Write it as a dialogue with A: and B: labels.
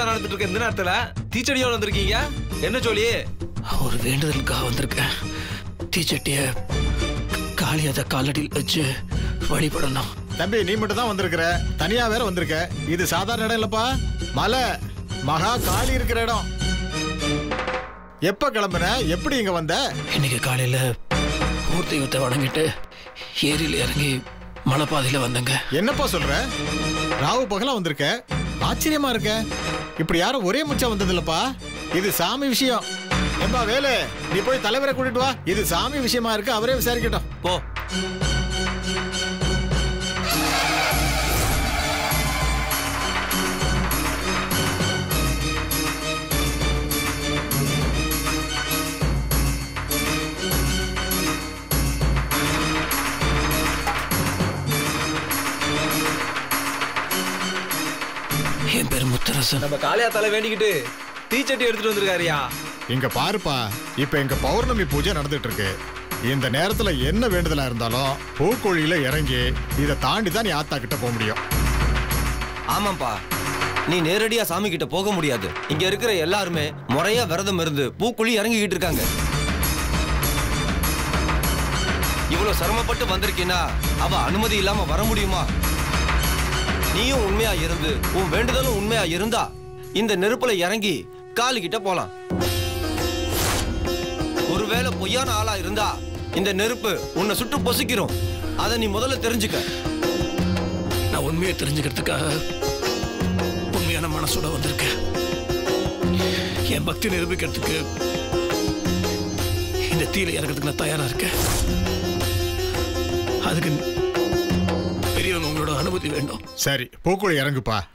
A: திருவிழா நடந்துட்டு இருக்க இந்த நேரத்துல தீச்சட்டியோட வந்திருக்கீங்க? என்ன சொல்லி?
B: ஒரு வேண்டுதலுக்காக வந்திருக்கேன். தீச்சட்டிய காளியாத காலடியில் வச்சு வழிபடணும்.
C: தம்பி, நீ மட்டும் தான் வந்திருக்கிற, தனியா வேற வந்திருக்க. இது சாதாரண இடம் இல்லப்பா, மலை மகா காளி இருக்கிற இடம். எப்ப கிளம்புன? எப்படி இங்க வந்த?
B: இன்னைக்கு காலையில ஊர் தெய்வத்தை வணங்கிட்டு ஏரியில் இறங்கி மலைப்பாதையில வந்தங்க.
C: என்னப்பா சொல்ற? ராவு பகலா வந்திருக்க, ஆச்சரியமா இருக்க. இப்படி யாரும் ஒரே முச்சா வந்தது இல்லப்பா, இது சாமி விஷயம். ஏம்பா வேலு, நீ போய் தலைவரை கூட்டிட்டு வா. இது சாமி விஷயமா இருக்கு, அவரே விசாரிக்கட்டும்.
A: போ.
B: என் பேர் முத்தரசன்.
A: நம்ம காளியா தலை வேண்டிக்கிட்டு தீச்சட்டி எடுத்துட்டு வந்திருக்காருயா.
C: இங்க பாருப்பா, இப்ப எங்க பௌர்ணமி பூஜை நடந்துட்டு இருக்கு. இந்த நேரத்துல என்ன வேண்டுதலா இருந்தாலும் பூக்குழியில இறங்கி இதை தாண்டி தான் நீ ஆத்தா கிட்ட போக முடியும்.
D: ஆமாப்பா, நீ நேரடியா சாமி கிட்ட போக முடியாது. இங்க இருக்கிற எல்லாருமே முறையா விரதம் இருந்து பூக்குழி இறங்கிக்கிட்டு இருக்காங்க. இவ்வளவு சிரமப்பட்டு வந்திருக்கீன்னா அவ அனுமதி இல்லாம வர முடியுமா? நீயும் உண்மையா இருந்து உன் வேண்டுதலும் உண்மையா இருந்தா இந்த நெருப்புல இறங்கி காளி கிட்ட போலாம். ஒருவேளை பொய்யான ஆளா இருந்தா இந்த நெருப்பு உன்னை சுட்டு பொசுக்கிறோம். அதை நீ முதல்ல தெரிஞ்சுக்க.
B: நான் உண்மையை தெரிஞ்சுக்கிறதுக்காக உண்மையான மனசோட வந்திருக்கேன். என் பக்தி நிரூபிக்கிறதுக்கு இந்த தீயில இறக்கிறதுக்கு நான் தயாரா இருக்கேன். அதுக்கு பெரியவங்க உங்களோட அனுமதி வேண்டும்.
C: சரி, பூக்குழி இறங்குப்பா.